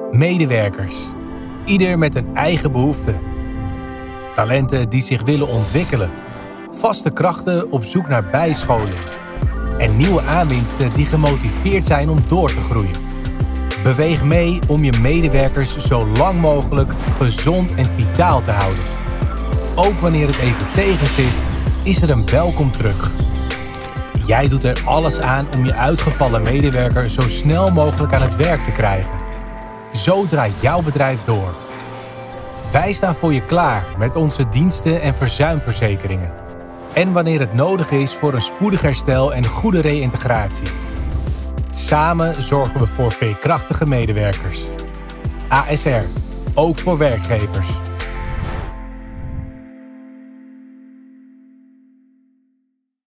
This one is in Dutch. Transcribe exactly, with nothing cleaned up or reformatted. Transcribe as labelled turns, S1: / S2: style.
S1: Medewerkers. Ieder met een eigen behoefte. Talenten die zich willen ontwikkelen. Vaste krachten op zoek naar bijscholing. En nieuwe aanwinsten die gemotiveerd zijn om door te groeien. Beweeg mee om je medewerkers zo lang mogelijk gezond en vitaal te houden. Ook wanneer het even tegenzit, is er een welkom terug. Jij doet er alles aan om je uitgevallen medewerker zo snel mogelijk aan het werk te krijgen. Zo draait jouw bedrijf door. Wij staan voor je klaar met onze diensten en verzuimverzekeringen. En wanneer het nodig is voor een spoedig herstel en goede reïntegratie. Samen zorgen we voor veerkrachtige medewerkers. A S R, ook voor werkgevers.